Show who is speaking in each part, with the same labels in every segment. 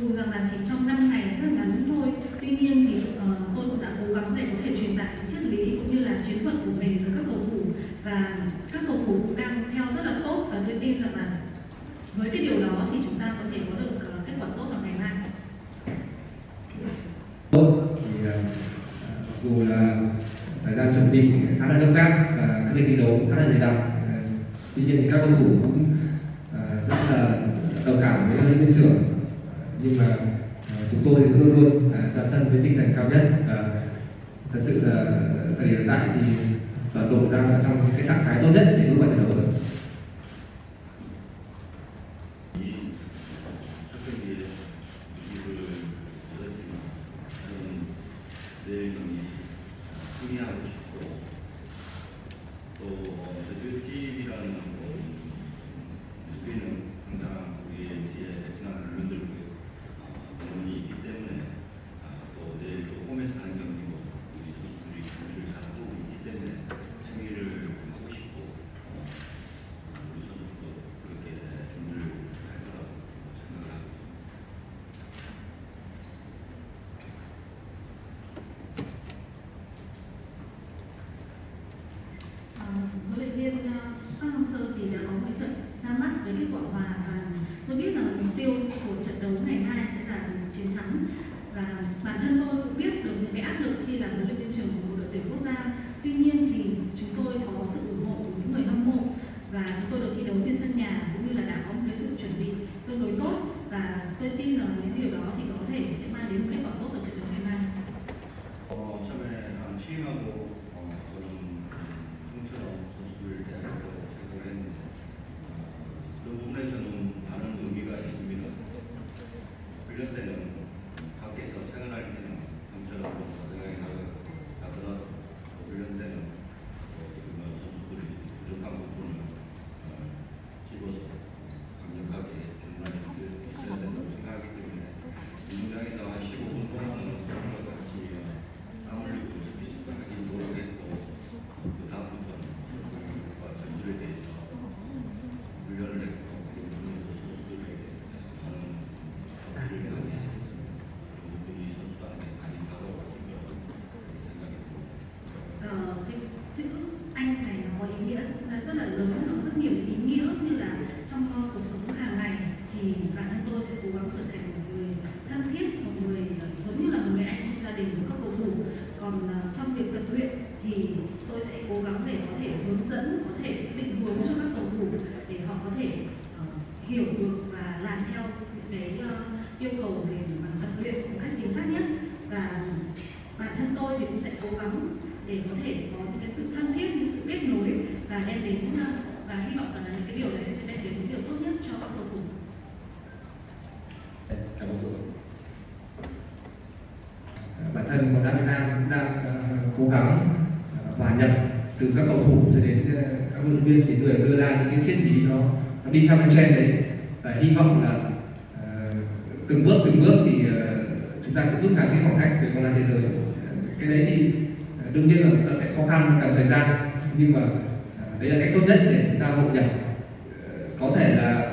Speaker 1: dù rằng là chỉ trong 5 ngày rất là ngắn thôi, tuy nhiên thì tôi cũng đã cố gắng để có thể truyền tải triết lý cũng như là chiến thuật của mình tới các cầu thủ, và các cầu thủ cũng đang theo rất là tốt, và tôi tin rằng là với cái điều đó thì chúng ta có thể có được kết quả tốt vào ngày mai.
Speaker 2: Thì dù là thời gian chuẩn bị khá là gấp gáp và các lịch thi đấu khá là dày đặc, tuy nhiên thì các cầu thủ cũng rất là đồng cảm với huấn luyện viên trưởng, nhưng mà chúng tôi luôn luôn ra sân với tinh thần cao nhất, và thật sự là thời điểm hiện tại thì toàn đội đang ở trong cái trạng thái tốt nhất để bước vào trận đấu rồi.
Speaker 3: 승리하고 싶고 또 대표팀이라는 우리는 항상 우리의 뒤에 베테랑 룰들고 응원이 있기 때문에 또 내일 또 홈에서 하는 경기고 우리 선수들이 준비를 잘하고 있기 때문에 승리를 하고 싶고 우리 선수도 그렇게 준비를 할 거라고 생각을 하고 있습니다.
Speaker 1: Huấn luyện viên Park Hang-seo thì đã có một trận ra mắt với kết quả hòa, và tôi biết rằng mục tiêu của trận đấu ngày mai sẽ là chiến thắng, và bản thân tôi cũng biết được những cái áp lực khi là huấn luyện viên trưởng của đội tuyển quốc gia. Tuy nhiên thì chúng tôi có sự ủng hộ của những người hâm mộ, và chúng tôi được thi đấu trên sân nhà cũng như là đã có một cái sự chuẩn bị tương đối tốt, và tôi tin rằng những điều đó thì có thể sẽ mang đến một kết quả tốt ở trận đấu ngày mai.
Speaker 3: 처음에 취임하고 저는 형처럼 선수들 대학교 생각을 했는데 그 부분에서는 많은 의미가 있습니다. 훈련 때는 밖에서 생활할 때는 형처럼 가정에 가거나 훈련 때는 선수들이 부족한 부분을 집어서 강력하게 주문할 수 있어야 된다고 생각하기 때문에 운동장에서 한 15분 동안은 선수들과 같이 땀 흘리고 스피치하기 노력했고 그 다음부터는 선수들과 전술에 대해서 훈련을 했고 그러면서 선수들에게 많은 어필을 많이 했습니다. 그런 부분이 선수들한테 많이 다가왔을 거라고 생각이 듭니다.
Speaker 1: Cái chữ Anh này nó có ý nghĩa rất là lớn, nó rất nhiều ý nghĩa, như là trong cuộc sống hàng ngày thì bản thân tôi sẽ cố gắng trở thành một người thân thiết, một người giống như là một người anh trong gia đình của các cầu thủ. Còn trong việc tập luyện thì tôi sẽ cố gắng để có thể hướng dẫn, có thể định hướng cho các cầu thủ để họ có thể hiểu được và làm theo những cái yêu cầu về tập luyện một cách chính xác nhất. Và bản thân tôi thì cũng sẽ cố gắng để có thể có những cái sự thân thiết, những sự kết nối và đem đến, và hy vọng rằng là những cái điều đấy sẽ đem đến những điều tốt nhất cho các cầu thủ.
Speaker 2: Cảm ơn rồi. Bản thân bóng đá Việt Nam cũng đang cố gắng hòa nhập từ các cầu thủ cho đến các huấn luyện viên, chỉ người đưa ra những cái triết lý nó đi theo cái trend đấy, và hy vọng là từng bước thì chúng ta sẽ rút ngắn cái khoảng cách về bóng đá thế giới. Cái đấy thì đương nhiên là chúng ta sẽ khó khăn, cần thời gian, nhưng mà đấy là cách tốt nhất để chúng ta hội nhập. Có thể là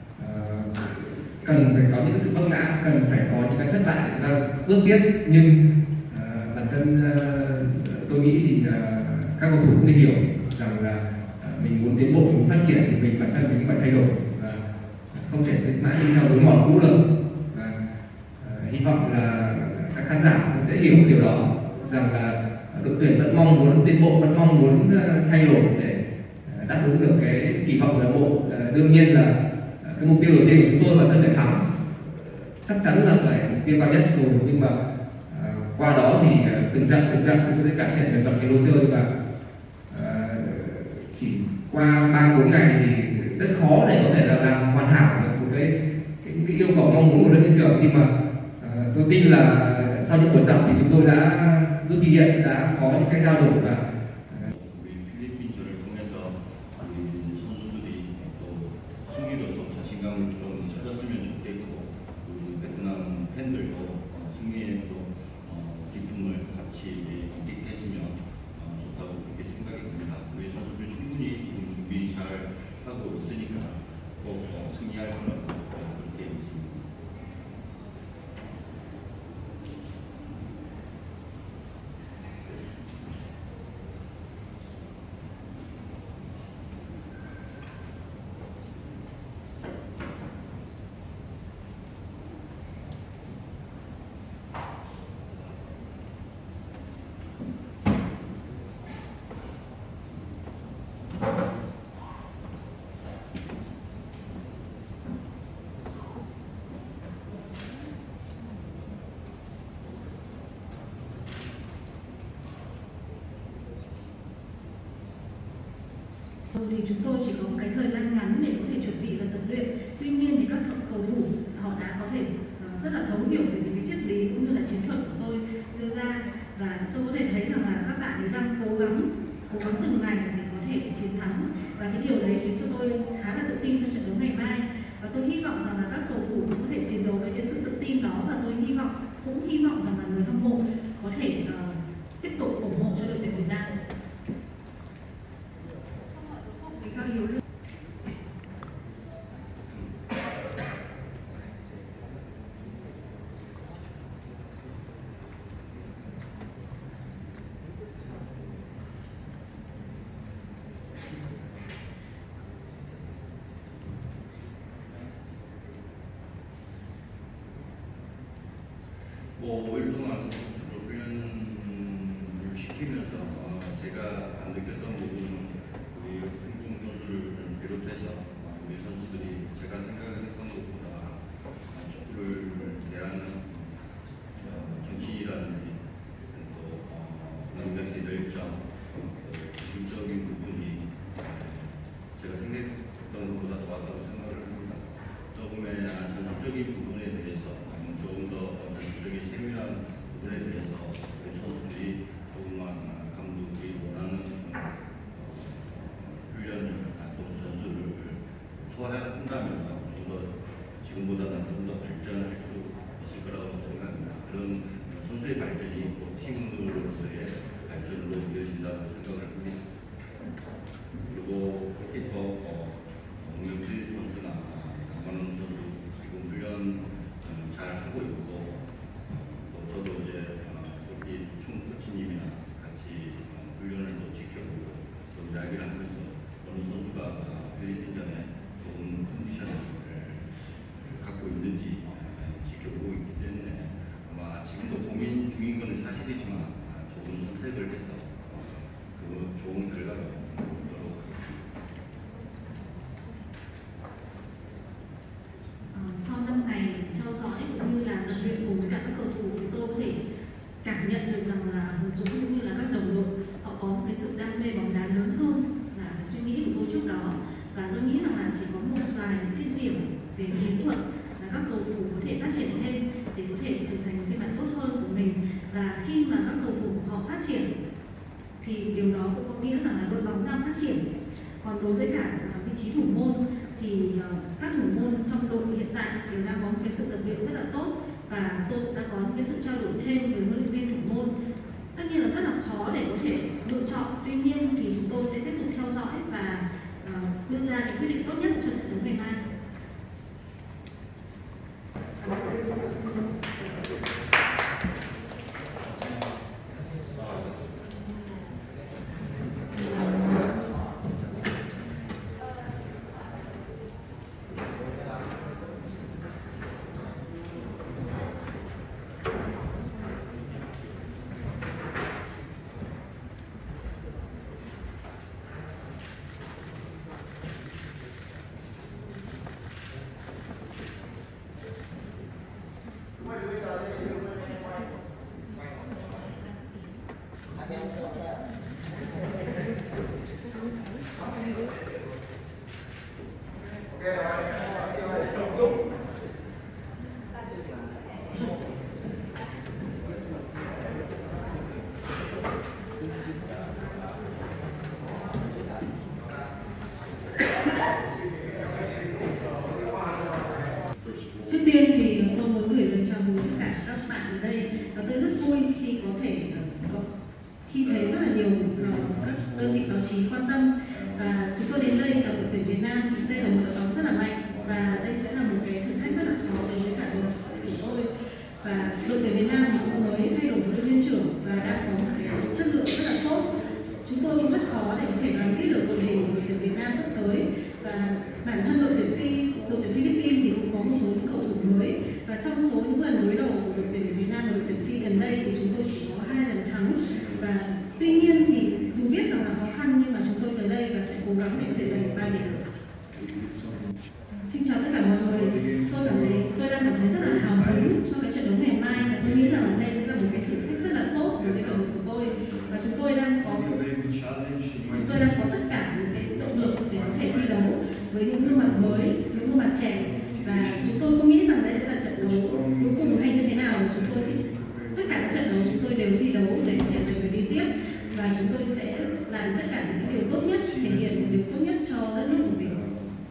Speaker 2: cần phải có những sự vấp ngã, cần phải có những cái thất bại để chúng ta bước tiếp, nhưng bản thân tôi nghĩ thì các cầu thủ cũng nên hiểu rằng là mình muốn tiến bộ, mình muốn phát triển thì mình bản thân mình cũng phải thay đổi, và không thể mãi đi theo lối mòn cũ được. Và hy vọng là các khán giả cũng sẽ hiểu điều đó, rằng là đội tuyển vẫn mong muốn tiến bộ, vẫn mong muốn thay đổi để đáp ứng được cái kỳ vọng của đội bộ. Đương nhiên là cái mục tiêu đầu tiên của chúng tôi vào sân để thắng chắc chắn là phải mục tiêu cao nhất rồi, nhưng mà qua đó thì từng trận chúng tôi sẽ cải thiện được cái lối chơi, và chỉ qua 3-4 ngày thì rất khó để có thể là làm hoàn hảo được một cái yêu cầu mong muốn của huấn luyện viên trưởng, nhưng mà tôi tin là sau những buổi tập thì chúng tôi đã rút kinh nghiệm, đã có những cái trao đổi và
Speaker 3: 자신감을 좀 찾았으면 좋겠고, 우리 베트남 팬들도 승리의 또 기쁨을 같이 만끽했으면 좋다고 그렇게 생각이 듭니다. 우리 선수들 충분히 지금 준비 잘 하고 있으니까 꼭 승리할 거라고 그렇게 믿습니다.
Speaker 1: thì chúng tôi chỉ có một cái thời gian ngắn để có thể chuẩn bị và tập luyện. Tuy nhiên thì các cầu thủ họ đã có thể rất là thấu hiểu về những cái triết lý cũng như là chiến thuật của tôi đưa ra, và tôi có thể thấy rằng là các bạn ấy đang cố gắng từng ngày để có thể chiến thắng, và cái điều đấy khiến cho tôi khá là tự tin trong trận đấu ngày mai. Và tôi hy vọng rằng là các cầu thủ có thể chiến đấu với cái sự tự tin đó, và tôi hy vọng rằng là người hâm mộ có thể tiếp tục ủng hộ cho đội tuyển Việt Nam. Cho Hiếu Lương.
Speaker 3: 뭐 5일 동안 선수들 훈련을 시키면서 제가 안 느꼈던 부분은 우리 홍콩 선수를 비롯해서 우리 선수들이 제가 생각했던 것보다 축구를 대하는 정신이라든지 또 능력의 열정, 기술적인 부분이 제가 생각했던 것보다 좋았다고 생각을 합니다. 조금의 전술적인 부분에 대해서 조금 더 전술적인 세밀한 부분에 대해서 우리 선수들이 조금만 감독이 원하는 훈련을 또는 전술을 소화한다면 좀 더 지금보다는 좀 더 발전할 수 있을 거라고 생각합니다. 그런 선수의 발전이 또 팀으로서의 발전으로 이어진다고 생각을 합니다. 그리고 골키퍼 홍명필 선수나 강만훈 선수 지금 훈련 잘 하고 있고, 또 저도 이제 여기 충 코치님이랑 같이 훈련을 또 지켜보고 또 이야기를 하면서 어느 선수가 필리핀전에 좋은 컨디션을 갖고 있는지 지켜보고 있기 때문에 아마 지금도 고민 중인 건 사실이지만 좋은 선택을 해서 그 좋은 결과를 얻도록 하겠습니다.
Speaker 1: Sau 5 ngày theo dõi cũng như là tập luyện cùng với cả các cầu thủ thì tôi có thể cảm nhận được rằng là Hùng Dũng cũng như là các đồng đội họ có một cái sự đam mê bóng đá lớn hơn là cái suy nghĩ của tôi trước đó, và tôi nghĩ rằng là chỉ có một vài những cái điểm về chiến thuật là các cầu thủ có thể phát triển thêm để có thể trở thành phiên bản tốt hơn của mình, và khi mà các cầu thủ họ phát triển thì điều đó cũng có nghĩa rằng là đội bóng đang phát triển. Còn đối với cả vị trí thủ môn thì các thủ môn trong đội hiện tại đều đang có một cái sự tập luyện rất là tốt, và tôi đã có những cái sự trao đổi thêm với huấn luyện viên thủ môn. Tất nhiên là rất là khó để có thể lựa chọn, tuy nhiên thì chúng tôi sẽ tiếp tục theo dõi và đưa ra những quyết định tốt nhất cho trận đấu ngày mai. Trước tiên thì tôi muốn gửi lời chào mừng tất cả các bạn ở đây, và tôi rất vui khi có thể khi thấy rất là nhiều các đơn vị báo chí quan tâm, và chúng tôi đến đây gặp đội tuyển Việt Nam. Đây là một đội bóng rất là mạnh, và đây sẽ là một cái thử thách rất là khó đối với cả đội của tôi. Và đội tuyển Việt Nam cũng mới thay đổi huấn luyện viên trưởng và đang có một cái chất lượng rất là tốt. Chúng tôi cũng rất khó để có thể đoán biết được đội hình của đội tuyển Việt Nam sắp tới, và bản thân đội tuyển Philippines thì cũng có một số những cầu thủ mới, và trong số những lần đối đầu của đội tuyển Việt Nam và đội tuyển Phi gần đây thì chúng tôi chỉ có 2 lần thắng. Và tuy nhiên thì dù biết rằng là khó khăn nhưng mà chúng tôi tới đây và sẽ cố gắng để có thể giành được 3 điểm. Xin chào tất cả mọi người. Tôi đang cảm thấy rất là hào hứng cho cái trận đấu ngày mai, và tôi nghĩ rằng là đây sẽ là một cái thử thách rất là tốt đối với đội của tôi, và chúng tôi đang có tất cả những cái động lực làm tất cả những điều tốt nhất, thể hiện những điều tốt nhất cho đất nước của mình.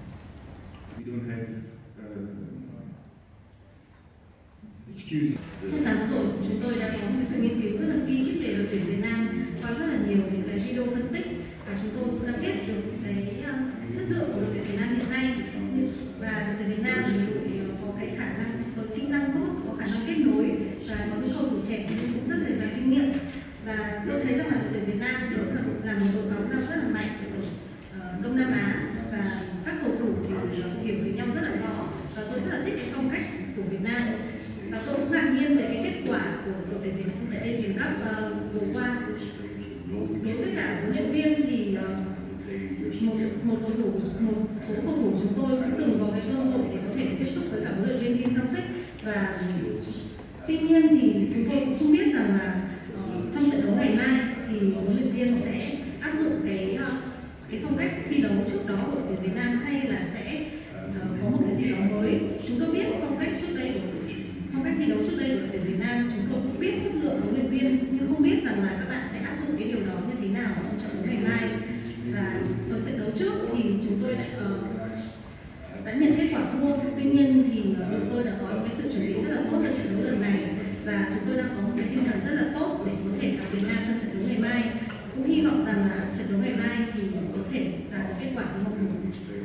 Speaker 1: Chắc chắn rồi, chúng tôi đã có một sự nghiên cứu rất là kỹ về đội tuyển Việt Nam qua rất là nhiều những cái video phân tích, và chúng tôi cũng đã biết được cái chất lượng của đội tuyển Việt Nam hiện nay. Và đội tuyển Việt Nam thì có cái khả năng, có kỹ năng tốt, có khả năng kết nối và có những cầu thủ trẻ nhưng cũng rất dày dặn kinh nghiệm. Và tôi thấy rằng là đội tuyển Việt Nam thì là một đội bóng rất là mạnh ở Đông Nam Á, và các cầu thủ thì hiểu với nhau rất là rõ, và tôi rất là thích cái phong cách của Việt Nam. Và tôi cũng ngạc nhiên về cái kết quả của đội tuyển Việt Nam tại Asian Cup vừa qua. Đối với cả huấn luyện viên thì một số cầu thủ chúng tôi cũng từng có cái cơ hội để có thể tiếp xúc với cả huấn luyện viên Kim Sang-sik, và tuy nhiên thì chúng tôi cũng không biết rằng là trong trận đấu ngày mai thì huấn luyện viên sẽ áp dụng cái phong cách thi đấu trước đó của đội tuyển Việt Nam, hay là sẽ có một cái gì đó mới. Chúng tôi biết phong cách thi đấu trước đây của đội tuyển Việt Nam, chúng tôi cũng biết chất lượng huấn luyện viên, nhưng không biết rằng là các bạn sẽ áp dụng cái điều đó như thế nào trong trận đấu ngày mai. Và ở trận đấu trước thì chúng tôi đã nhận kết quả thua, tuy nhiên thì đội tôi đã có một cái sự chuẩn bị rất là tốt cho trận đấu lần này, và chúng tôi đang có một cái tinh thần rất là tốt để có thể gặp Việt Nam trong trận đấu ngày mai. Cũng hy vọng rằng là trận đấu ngày mai thì có thể đạt được kết quả như mong muốn.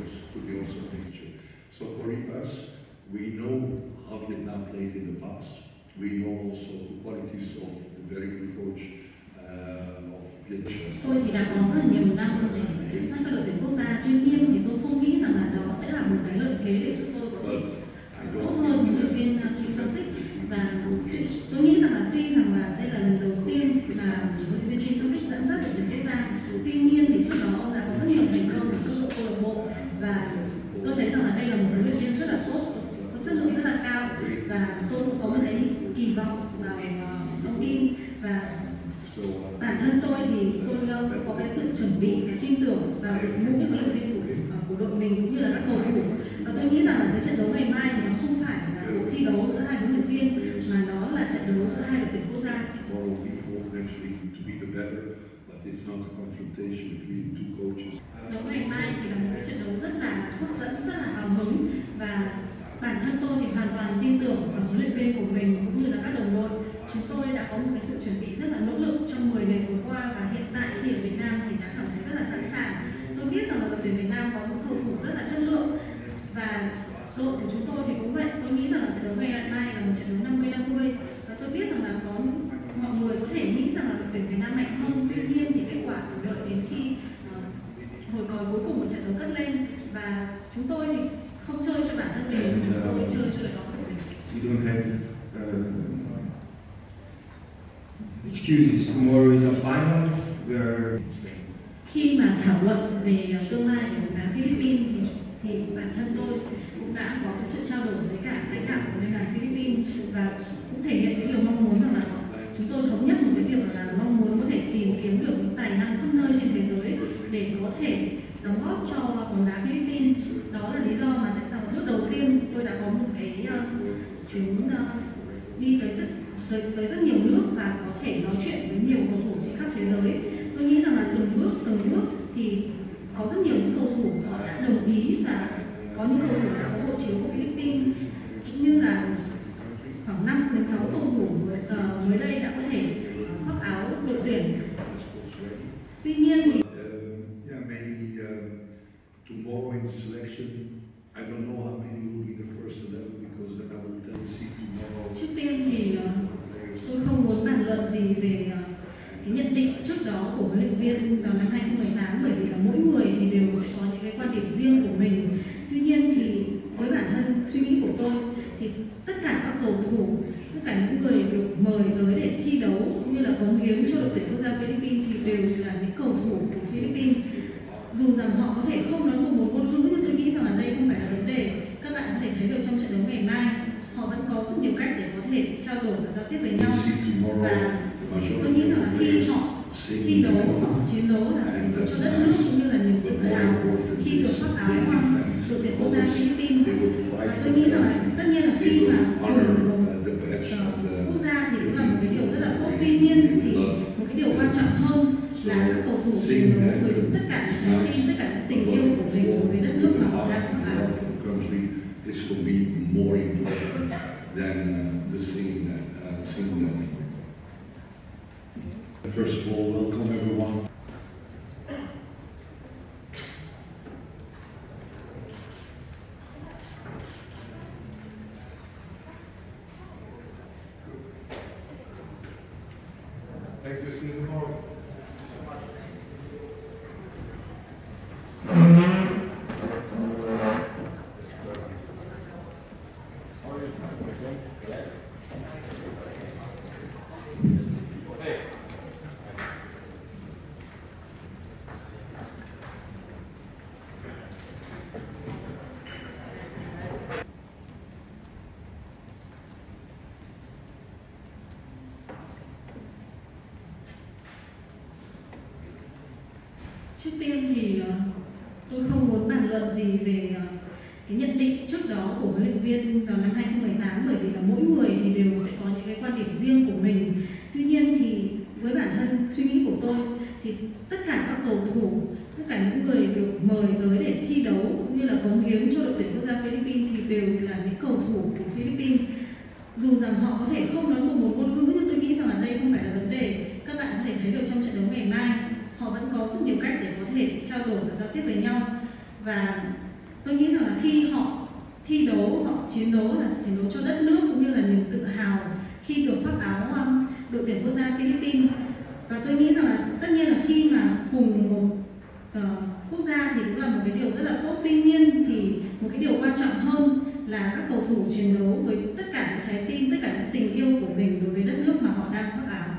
Speaker 4: So for us, we know how Vietnam played in the past. We know also the qualities of the very good coach of Vietnam.
Speaker 1: Tôi thì đã có rất là nhiều năm để dẫn dắt các đội tuyển quốc gia. Tuy nhiên thì tôi không nghĩ rằng là đó sẽ là một cái lợi thế để giúp tôi có thể tốt hơn huấn luyện viên Kim Sang-sik. Và tôi nghĩ rằng là tuy rằng là đây là lần đầu tiên mà huấn luyện viên Kim Sang-sik dẫn dắt đội tuyển quốc gia, tuy nhiên thì trước đó ông đã có rất nhiều thành công ở cấp độ câu lạc bộ, và tôi thấy rằng là đây là một huấn luyện viên rất là tốt, có chất lượng rất là cao, và tôi cũng có một cái kỳ vọng vào ông Kim. Và bản thân tôi thì tôi có cái sự chuẩn bị, cái tin tưởng vào đội ngũ huấn luyện viên của đội mình cũng như là các cầu thủ. Và tôi nghĩ rằng là cái trận đấu ngày mai thì nó không phải là cuộc thi đấu giữa hai huấn luyện viên, mà nó là trận đấu giữa hai đội tuyển quốc gia. Đấu ngày mai thì là một trận đấu rất là hấp dẫn, rất là hào hứng, và bản thân tôi thì hoàn toàn tin tưởng vào huấn luyện viên của mình cũng như là các đồng đội. Chúng tôi đã có một cái sự chuẩn bị rất là nỗ lực trong 10 ngày vừa qua, và hiện tại khi ở Việt Nam thì đã cảm thấy rất là sẵn sàng. Tôi biết rằng là đội tuyển Việt Nam có những cầu thủ rất là chất lượng, và đội của chúng tôi thì cũng vậy. Tôi nghĩ rằng là trận đấu ngày mai là một trận đấu 50-50, và tôi biết rằng là có mọi người có thể nghĩ rằng là đội tuyển Việt Nam mạnh hơn. Tuy nhiên thì kết quả phải đợi đến khi hồi còi cuối cùng một trận đấu cất lên, và chúng tôi thì không chơi cho bản thân mình, chúng tôi chơi cho đội bóng của mình.
Speaker 5: Excuses, tomorrow is a final.
Speaker 1: Khi mà thảo luận về tương lai của bóng đá Philippines thì bản thân tôi cũng đã có cái sự trao đổi với cả lãnh đạo của Liên đoàn Philippines, và cũng thể hiện cái điều mong muốn rằng là chúng tôi thống nhất một cái việc rằng là mong muốn có thể tìm kiếm được những tài năng khắp nơi trên thế giới để có thể đóng góp cho bóng đá Philippines. Đó là lý do mà tại sao lúc đầu tiên tôi đã có một cái chuyến đi tới rất nhiều nước và có thể nói chuyện với nhiều cầu thủ trên khắp thế giới. Tôi nghĩ rằng là từng bước thì có rất nhiều những cầu thủ họ đã đồng ý, và có những cầu thủ đã có hộ chiếu của Philippines, cũng như là khoảng 5-6 cầu thủ mới đây đã có thể khoác áo đội tuyển. Tuy nhiên thì
Speaker 4: tomorrow in the selection, I don't know how many will be the first 11 because then I will tell you tomorrow.
Speaker 1: Trước tiên thì tôi không muốn bàn luận gì về cái nhận định trước đó của huấn luyện viên vào năm 2018, bởi vì là mỗi người thì đều sẽ có những cái quan điểm riêng của mình. Tuy nhiên thì với bản thân suy nghĩ của tôi thì tất cả các cầu thủ, tất cả những người được mời tới để thi đấu cũng như là cống hiến cho đội tuyển quốc gia Philippines thì đều là những cầu thủ của Philippines. Dù rằng họ có thể không nói cùng một ngôn ngữ, nhưng tôi nghĩ rằng là đây không phải là vấn đề. Các bạn có thể thấy được trong trận đấu ngày mai, họ vẫn có rất nhiều cách để có thể trao đổi và giao tiếp với nhau. Và tôi nghĩ rằng là khi họ thi đấu, họ chiến đấu là chiến đấu cho đất nước cũng như là niềm tự hào khi được khoác áo đội tuyển quốc gia Philippines. Và tôi nghĩ rằng là tất nhiên là khi mà cùng quốc gia thì cũng là một cái điều rất là tốt. Tuy nhiên thì một cái điều quan trọng hơn là các cầu thủ chiến đấu với tất cả những trái tim, tất cả những tình yêu của mình đối với đất nước mà họ đang khoác áo.
Speaker 4: This will be more important than the singing that. First of all, welcome everyone.
Speaker 5: Thank you, Singapore.
Speaker 1: Trước tiên thì tôi không muốn bàn luận gì về cái nhận định trước đó của huấn luyện viên vào năm 2018, bởi vì là mỗi người thì đều sẽ có những cái quan điểm riêng của mình. Tuy nhiên thì với bản thân suy nghĩ của tôi thì tất cả các cầu thủ, tất cả những người được mời tới để thi đấu cũng như là cống hiến cho đội tuyển quốc gia Philippines thì đều là những cầu thủ của Philippines. Dù rằng họ có thể không nói cùng một ngôn ngữ, nhưng tôi nghĩ rằng là đây không phải là vấn đề. Các bạn có thể thấy được trong trận đấu ngày mai, họ vẫn có rất nhiều cách để có thể trao đổi và giao tiếp với nhau. Và tôi nghĩ rằng là khi họ thi đấu, họ chiến đấu cho đất nước cũng như là niềm tự hào khi được khoác áo đội tuyển quốc gia Philippines. Và tôi nghĩ rằng là tất nhiên là khi mà cùng một quốc gia thì cũng là một cái điều rất là tốt. Tuy nhiên thì một cái điều quan trọng hơn là các cầu thủ chiến đấu với tất cả những trái tim, tất cả những tình yêu của mình đối với đất nước mà họ đang khoác áo.